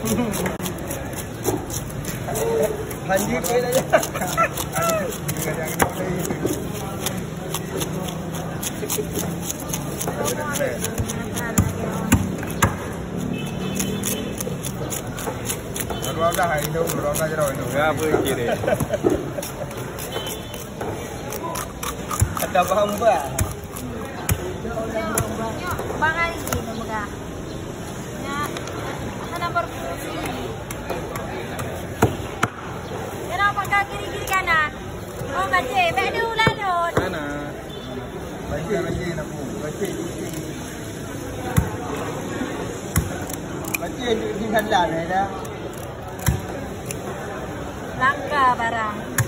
Lanjut aja. Baru dah itu, baru dah jauh itu. Ya, boleh kiri. Ada bamba. Bangal ini mga. Ya, ana berfungsi. Kenapa kau kiri-kiri kanan? Oh, baca, bedu lalut. Mana? Baca nak bu. Baca. Baca di sana dah. Langka barang.